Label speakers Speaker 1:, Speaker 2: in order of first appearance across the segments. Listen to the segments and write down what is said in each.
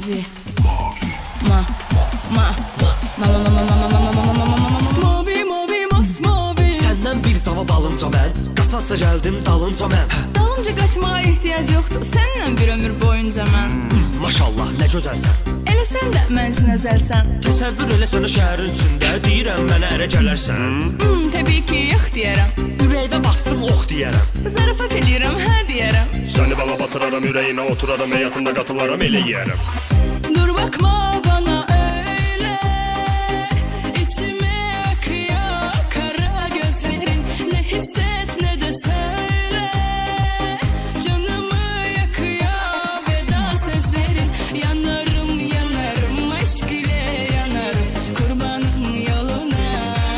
Speaker 1: Mavi. Mavi, mavi, masmavi.
Speaker 2: Səndən bir cavab alınca mən, qaçarsa gəldim dalınca mən.
Speaker 1: Dalımca qaçmağa ehtiyac yoxdur, səninlə bir ömür boyunca mən.
Speaker 2: Maşallah, nə gözəlsən.
Speaker 1: Elə sən də mən üçün əzəlsən.
Speaker 2: Təsəvvür elə sənə şəhərin içində, deyirəm mənə ərə gələrsən.
Speaker 1: Təbii ki, yox deyərəm.
Speaker 2: Ürəkdə batsın, ox deyərəm.
Speaker 1: Zarafat eləyirəm, hə deyərəm.
Speaker 3: Səni bala batıraram, ürəyinə oturaram, həyatında qatılaram, elə yeyərəm.
Speaker 1: Dur bakma bana öyle, içime akıyor kara gözlerin. Ne hisset ne de söyle, canımı yakıyor veda sözlerin. Yanarım yanarım aşk ile yanarım, kurbanım yoluna.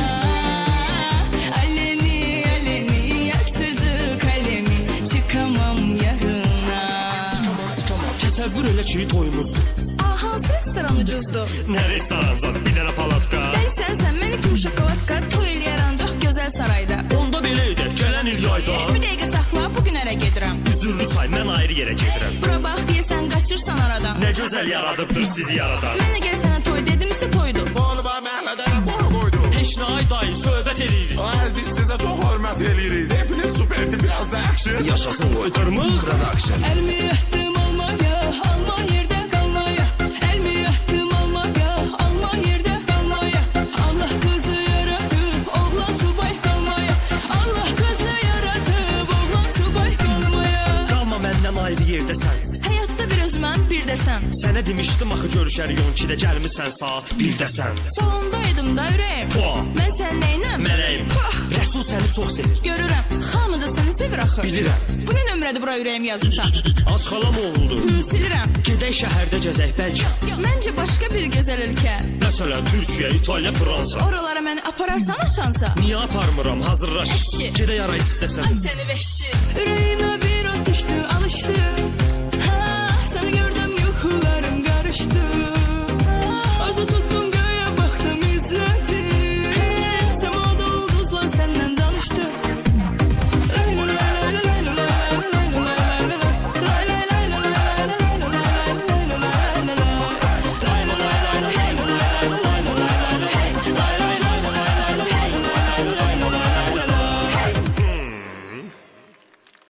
Speaker 1: Aleni aleni yatırdı kalemi, çıkamam yarına.
Speaker 2: Çıkamam. Təsəvvür elə ki, toyumuzdur.
Speaker 1: Hansı restoran ucuzdur?
Speaker 3: Nə restoransan, bir dənə palatka.
Speaker 1: Gəlsən sən məni kim şokoladka, toy eləyər ancaq gözəl sarayda.
Speaker 2: Onda belə edək, gələn il yayda.
Speaker 1: Bir dəqiqə saxla, bugün ərə gedirəm.
Speaker 2: Üzürlü say, mən ayrı yerə gedirəm.
Speaker 1: Bura bax deyəsən qaçırsan aradan.
Speaker 3: Nə gözəl yaradıbdır sizi yaradan.
Speaker 1: Mənə gəl sənə toy dedimsə toydu.
Speaker 4: Bolba məhəllədə boru qoydu.
Speaker 2: Heç nə ay dayı, söhbət eləyirik.
Speaker 4: Ay biz sizə çox hörmət eləyirik. Hepiniz superdi, biraz da action.
Speaker 2: Yaşasın Oytırmıl Production.
Speaker 1: Əlmi yatdım almaya, alma yerdə qalmaya. Əlmi yatdım almaya, alma yerdə qalmaya. Allah qızı yaratıb, oğlan subay qalmaya. Allah qızı yaratıb, oğlan subay qalmaya.
Speaker 2: Qalma məndən ayrı yerdəsən.
Speaker 1: Həyatda bir özmən, bir də sən.
Speaker 2: Sənə demişdim axı görüşərik 12-də, gəlmisən saat 1-dəsən.
Speaker 1: Salondaydım da ürəyim.
Speaker 2: Puh.
Speaker 1: Mən sən neynəm?
Speaker 2: Mələyim. Rəsul səni çox sevir.
Speaker 1: Görürəm, hamı da səni sevir axı.
Speaker 2: Bilirəm.
Speaker 1: Bu nə nömrədir bura ürəyim yazırsan?
Speaker 2: Az xalam oldu.
Speaker 1: Silirəm.
Speaker 2: Gedək şəhərdə gəzək bəlkə.
Speaker 1: Məncə başqa bir gözəl ölkə.
Speaker 2: Məsələn, Türkiyə, İtaliya, Fransa.
Speaker 1: Oralara məni apararsan açansa.
Speaker 2: Niyə aparmıram? Hazırlaş.
Speaker 1: Eşi.
Speaker 2: Gedək arayı istəsən.
Speaker 1: Ay səni vəhşi. Ürəyimə bir